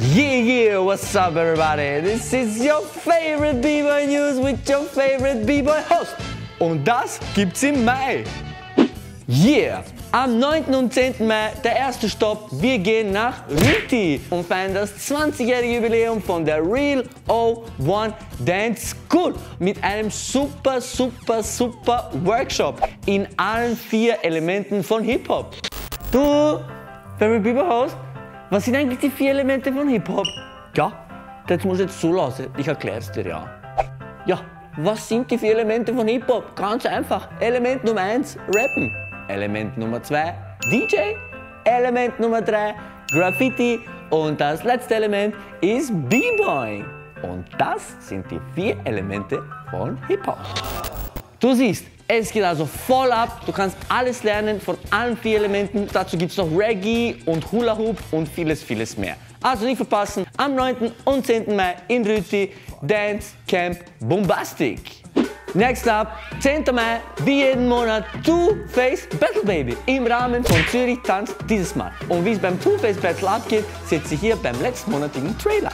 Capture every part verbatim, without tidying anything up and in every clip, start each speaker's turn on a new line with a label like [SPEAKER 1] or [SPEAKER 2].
[SPEAKER 1] Yeah, yeah, what's up everybody? This is your favorite B-Boy News with your favorite B-Boy Host. Und das gibt's im Mai. Yeah! Am neunten und zehnten Mai der erste Stopp. Wir gehen nach Rüti und feiern das zwanzigjährige Jubiläum von der Real O eins Dance School mit einem super, super, super Workshop in allen vier Elementen von Hip-Hop. Du, Favorite B-Boy Host, was sind eigentlich die vier Elemente von Hip-Hop? Ja, das muss ich jetzt so lassen. Ich erkläre es dir ja. Ja, was sind die vier Elemente von Hip-Hop? Ganz einfach. Element Nummer eins, Rappen. Element Nummer zwei, D J. Element Nummer drei, Graffiti. Und das letzte Element ist B-Boy. Und das sind die vier Elemente von Hip-Hop. Du siehst, es geht also voll ab. Du kannst alles lernen von allen vier Elementen. Dazu gibt es noch Reggae und Hula Hoop und vieles, vieles mehr. Also nicht verpassen, am neunten und zehnten Mai in Rüti, Dance Camp Bombastic. Next up, zehnten Mai, wie jeden Monat, Two-Face Battle Baby im Rahmen von Zürich tanzt dieses Mal. Und wie es beim Two-Face Battle abgeht, seht ihr hier beim letztmonatigen Trailer.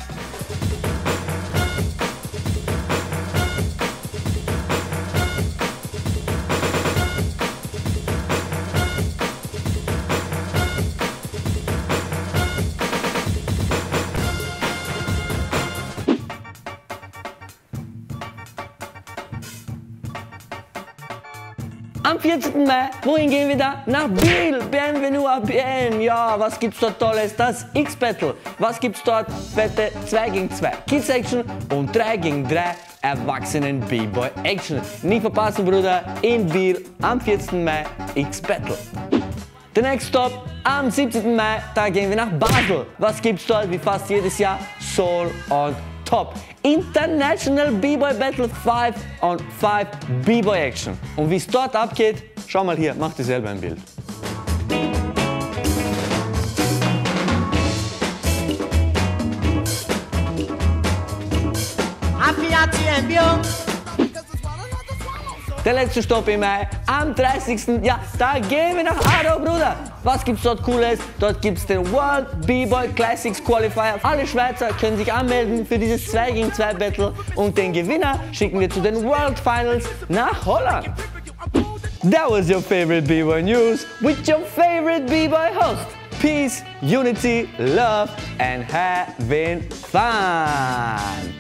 [SPEAKER 1] Am vierzehnten Mai, wohin gehen wir da? Nach Biel, bienvenue à Bien. Ja, was gibt's dort Tolles? Das X-Battle. Was gibt's dort? Fette zwei gegen zwei Kids Action und drei gegen drei Erwachsenen B-Boy Action. Nicht verpassen, Bruder, in Biel am vierzehnten Mai X-Battle. Der Next Stop am siebzehnten Mai, da gehen wir nach Basel. Was gibt's dort? Wie fast jedes Jahr? Soul on Top. International B-Boy Battle fünf on fünf B-Boy Action. Und wie es dort abgeht, schau mal hier, mach dir selber ein Bild. Der letzte Stopp im Mai, am dreißigsten Ja, da gehen wir nach Aarau, Bruder. Was gibt's dort Cooles? Dort gibt's den World B-Boy Classics Qualifier. Alle Schweizer können sich anmelden für dieses zwei gegen zwei Battle und den Gewinner schicken wir zu den World Finals nach Holland. That was your favorite B-Boy News with your favorite B-Boy host. Peace, unity, love and having fun.